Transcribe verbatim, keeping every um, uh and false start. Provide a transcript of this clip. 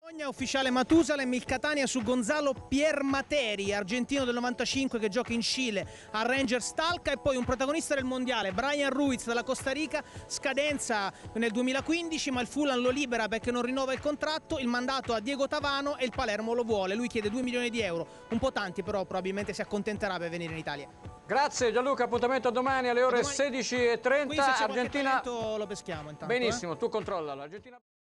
Ufficiale Matusalem, il Catania su Gonzalo Piermateri, argentino del novantacinque che gioca in Cile a Rangers Talca, e poi un protagonista del mondiale, Brian Ruiz dalla Costa Rica, scadenza nel duemilaquindici, ma il Fulham lo libera perché non rinnova il contratto, il mandato a Diego Tavano e il Palermo lo vuole, lui chiede due milioni di euro, un po' tanti, però probabilmente si accontenterà per venire in Italia. Grazie Gianluca, appuntamento a domani alle ore domani... sedici e trenta. Qui se c'è Argentina lo peschiamo intanto. Benissimo, eh? tu controlla l'Argentina.